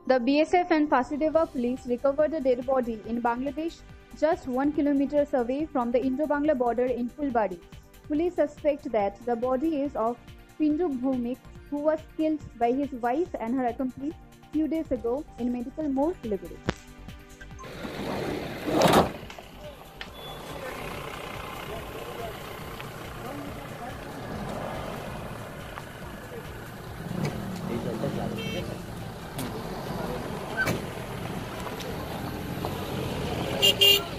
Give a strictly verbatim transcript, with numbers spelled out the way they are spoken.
The B S F and Phansidewa police recovered a dead body in Bangladesh just one kilometer away from the Indo Bangla border in Fulbari. Police suspect that the body is of Pintu Bhowmick, who was killed by his wife and her accomplice few days ago in Medical More Siliguri. Thank you.